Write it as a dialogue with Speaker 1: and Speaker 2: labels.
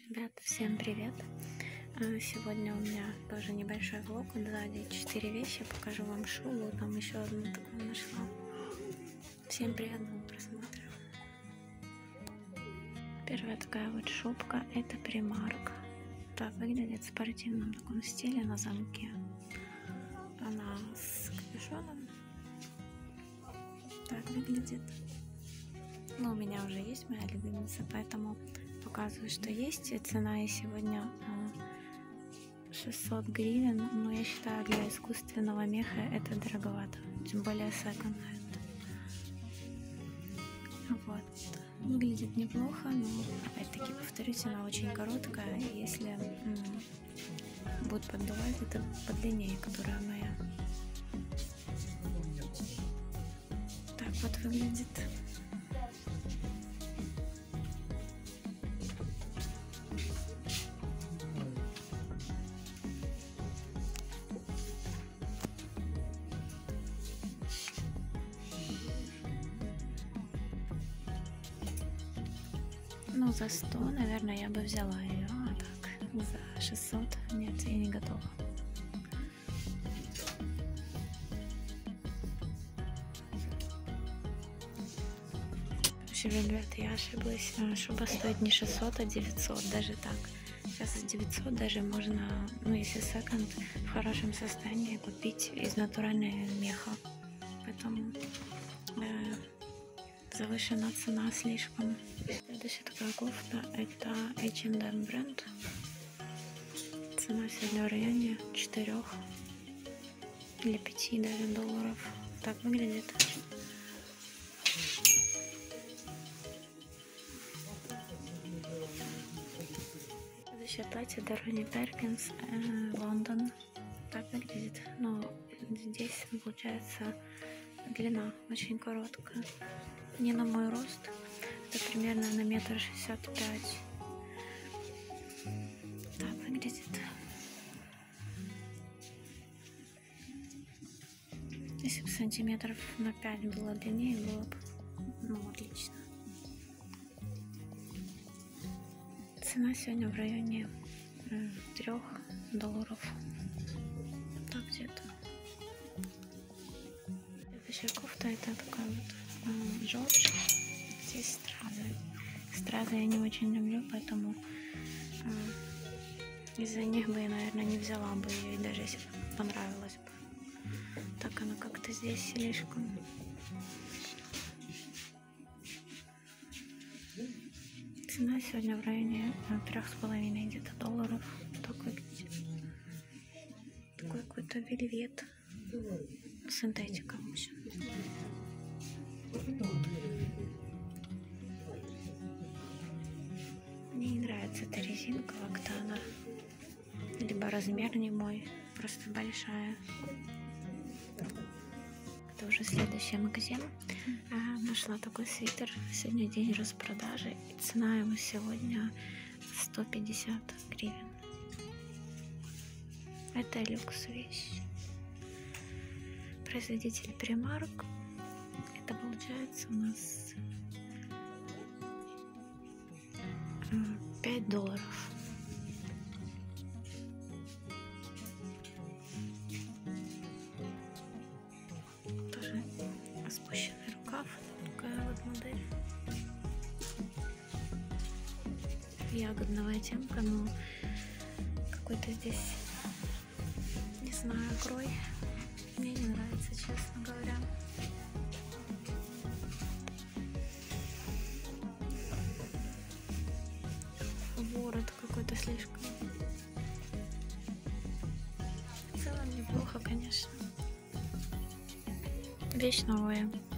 Speaker 1: Ребята, всем привет! Сегодня у меня тоже небольшой влог, сзади 4 вещи, покажу вам шубу, там еще одну такую нашла. Всем приятного просмотра. Первая такая вот шубка, это Primark. Так выглядит в спортивном таком стиле на замке. Она с капюшоном. Так выглядит. Но у меня уже есть моя любимица, поэтому показываю, что есть. И цена ей сегодня 600 гривен, но я считаю, для искусственного меха это дороговато, тем более секонд-хенд. Вот. Выглядит неплохо, но опять-таки повторюсь, она очень короткая. Если будет поддувать, это подлиннее, которая моя. Так вот выглядит. Ну, за 100, наверное, я бы взяла ее, а так, за 600 нет, я не готова. В общем, ребят, я ошиблась, шуба стоит не 600, а 900, даже так. Сейчас за 900 даже можно, ну, если секонд, в хорошем состоянии купить из натурального меха. Поэтому завышена цена слишком. Следующая такая кофта, это H&M бренд. Цена сегодня в районе 4 или 5 даже долларов. Так выглядит. Следующее платье Дорони Перкинс, Лондон. Так выглядит. Но здесь получается длина очень короткая. Не на мой рост. Это примерно на 1,65 м. Так выглядит. Если бы сантиметров на 5 было длиннее, было бы, ну, отлично. Цена сегодня в районе 3 долларов. Так где-то. Следующая кофта, это такая вот Джордж. Здесь стразы. Стразы я не очень люблю, поэтому из-за них бы я, наверное, не взяла бы ее, даже если бы понравилось бы. Так она как-то здесь слишком. Цена сегодня в районе 3,5 где-то долларов. Так выглядит. Такой какой-то вельвет. Синтетика, в общем. Мне не нравится эта резинка, как-то она либо размер не мой, просто большая. Это уже следующий магазин. Нашла такой свитер. Сегодня день распродажи, и цена его сегодня 150 гривен. Это люкс вещь. Производитель Primark. Это получается у нас 5 долларов. Тоже спущенный рукав. Такая вот модель. Ягодного оттенка, но какой-то здесь, не знаю, крой. Мне не нравится, честно говоря. Ворот какой-то слишком. В целом неплохо, конечно. Вещь новая.